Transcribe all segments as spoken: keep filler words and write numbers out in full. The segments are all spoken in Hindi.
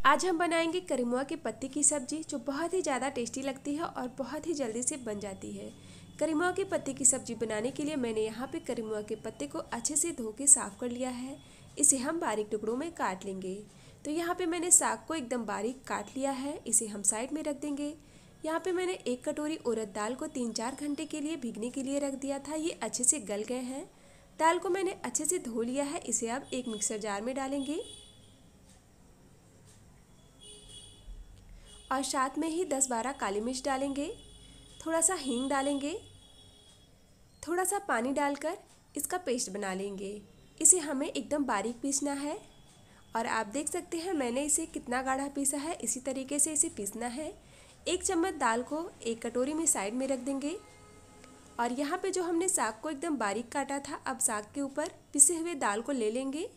आज हम बनाएंगे करिमुआ के पत्ते की सब्जी जो बहुत ही ज़्यादा टेस्टी लगती है और बहुत ही जल्दी से बन जाती है। करिमुआ के पत्ते की सब्जी बनाने के लिए मैंने यहाँ पे करिमुआ के पत्ते को अच्छे से धो के साफ़ कर लिया है। इसे हम बारीक टुकड़ों में काट लेंगे। तो यहाँ पे मैंने साग को एकदम बारीक काट लिया है, इसे हम साइड में रख देंगे। यहाँ पे मैंने एक कटोरी उड़द दाल को तीन चार घंटे के लिए भिगने के लिए रख दिया था। ये अच्छे से गल गए हैं। दाल को मैंने अच्छे से धो लिया है। इसे अब एक मिक्सर जार में डालेंगे और साथ में ही दस बारह काली मिर्च डालेंगे, थोड़ा सा हींग डालेंगे, थोड़ा सा पानी डालकर इसका पेस्ट बना लेंगे। इसे हमें एकदम बारीक पीसना है और आप देख सकते हैं मैंने इसे कितना गाढ़ा पीसा है। इसी तरीके से इसे पीसना है। एक चम्मच दाल को एक कटोरी में साइड में रख देंगे और यहाँ पे जो हमने साग को एकदम बारीक काटा था, अब साग के ऊपर पिसे हुए दाल को ले लेंगे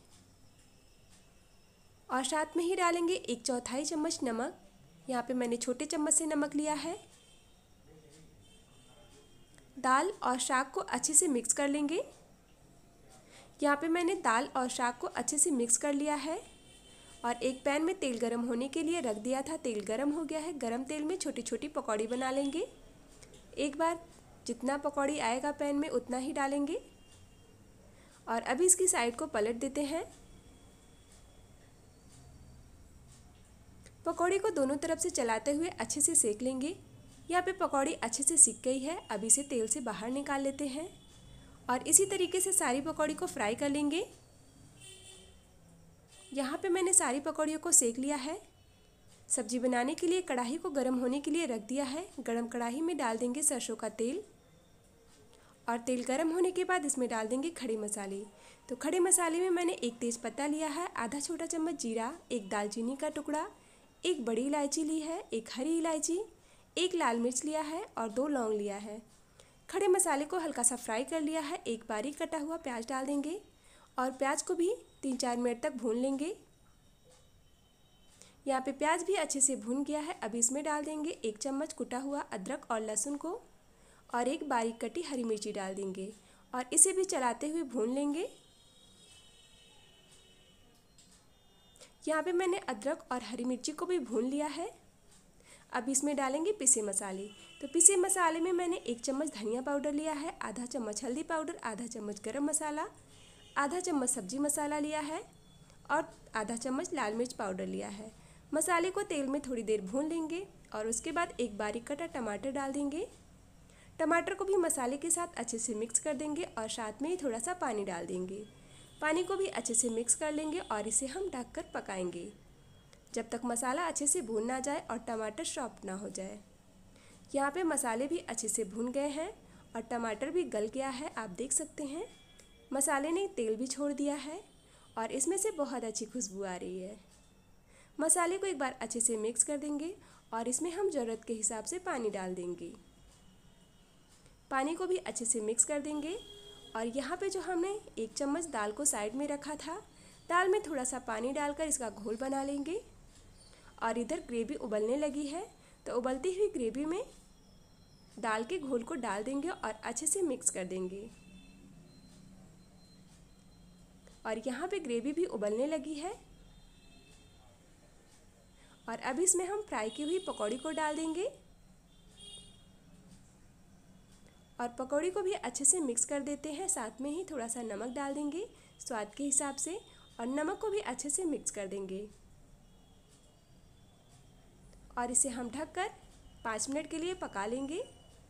और साथ में ही डालेंगे एक चौथाई चम्मच नमक। यहाँ पे मैंने छोटे चम्मच से नमक लिया है। दाल और साग को अच्छे से मिक्स कर लेंगे। यहाँ पे मैंने दाल और साग को अच्छे से मिक्स कर लिया है और एक पैन में तेल गरम होने के लिए रख दिया था। तेल गरम हो गया है। गरम तेल में छोटी छोटी पकौड़ी बना लेंगे। एक बार जितना पकौड़ी आएगा पैन में उतना ही डालेंगे और अभी इसकी साइड को पलट देते हैं। पकौड़ी को दोनों तरफ से चलाते हुए अच्छे से सेक लेंगे। यहाँ पे पकौड़ी अच्छे से सिक गई है। अब इसे तेल से बाहर निकाल लेते हैं और इसी तरीके से सारी पकौड़ी को फ्राई कर लेंगे। यहाँ पे मैंने सारी पकौड़ियों को सेक लिया है। सब्जी बनाने के लिए कढ़ाई को गर्म होने के लिए रख दिया है। गरम कढ़ाई में डाल देंगे सरसों का तेल और तेल गर्म होने के बाद इसमें डाल देंगे खड़े मसाले। तो खड़े मसाले में मैंने एक तेज पत्ता लिया है, आधा छोटा चम्मच जीरा, एक दालचीनी का टुकड़ा, एक बड़ी इलायची ली है, एक हरी इलायची, एक लाल मिर्च लिया है और दो लौंग लिया है। खड़े मसाले को हल्का सा फ्राई कर लिया है। एक बारीक कटा हुआ प्याज डाल देंगे और प्याज को भी तीन चार मिनट तक भून लेंगे। यहाँ पे प्याज भी अच्छे से भून गया है। अब इसमें डाल देंगे एक चम्मच कुटा हुआ अदरक और लहसुन को और एक बारीक कटी हरी मिर्ची डाल देंगे और इसे भी चलाते हुए भून लेंगे। यहाँ पे मैंने अदरक और हरी मिर्ची को भी भून लिया है। अब इसमें डालेंगे पिसे मसाले। तो पिसे मसाले में मैंने एक चम्मच धनिया पाउडर लिया है, आधा चम्मच हल्दी पाउडर, आधा चम्मच गरम मसाला, आधा चम्मच सब्जी मसाला लिया है और आधा चम्मच लाल मिर्च पाउडर लिया है। मसाले को तेल में थोड़ी देर भून लेंगे और उसके बाद एक बारीक कटा टमाटर डाल देंगे। टमाटर को भी मसाले के साथ अच्छे से मिक्स कर देंगे और साथ में ही थोड़ा सा पानी डाल देंगे। पानी को भी अच्छे से मिक्स कर लेंगे और इसे हम ढककर पकाएंगे जब तक मसाला अच्छे से भून ना जाए और टमाटर सॉफ्ट ना हो जाए। यहाँ पे मसाले भी अच्छे से भून गए हैं और टमाटर भी गल गया है। आप देख सकते हैं मसाले ने तेल भी छोड़ दिया है और इसमें से बहुत अच्छी खुशबू आ रही है। मसाले को एक बार अच्छे से मिक्स कर देंगे और इसमें हम ज़रूरत के हिसाब से पानी डाल देंगे। पानी को भी अच्छे से मिक्स कर देंगे और यहाँ पे जो हमने एक चम्मच दाल को साइड में रखा था, दाल में थोड़ा सा पानी डालकर इसका घोल बना लेंगे और इधर ग्रेवी उबलने लगी है। तो उबलती हुई ग्रेवी में दाल के घोल को डाल देंगे और अच्छे से मिक्स कर देंगे और यहाँ पे ग्रेवी भी उबलने लगी है और अब इसमें हम फ्राई की हुई पकौड़ी को डाल देंगे और पकौड़ी को भी अच्छे से मिक्स कर देते हैं। साथ में ही थोड़ा सा नमक डाल देंगे स्वाद के हिसाब से और नमक को भी अच्छे से मिक्स कर देंगे और इसे हम ढककर पाँच मिनट के लिए पका लेंगे।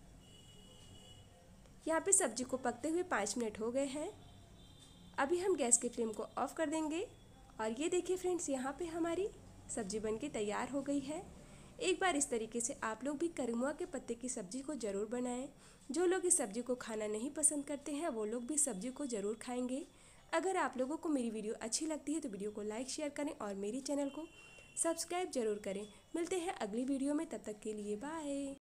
यहाँ पे सब्जी को पकते हुए पाँच मिनट हो गए हैं। अभी हम गैस के फ्लेम को ऑफ कर देंगे और ये देखिए फ्रेंड्स, यहाँ पे हमारी सब्जी बनके तैयार हो गई है। एक बार इस तरीके से आप लोग भी करिमुआ के पत्ते की सब्ज़ी को ज़रूर बनाएं। जो लोग इस सब्ज़ी को खाना नहीं पसंद करते हैं वो लोग भी सब्ज़ी को ज़रूर खाएंगे। अगर आप लोगों को मेरी वीडियो अच्छी लगती है तो वीडियो को लाइक शेयर करें और मेरी चैनल को सब्सक्राइब ज़रूर करें। मिलते हैं अगली वीडियो में, तब तक के लिए बाय।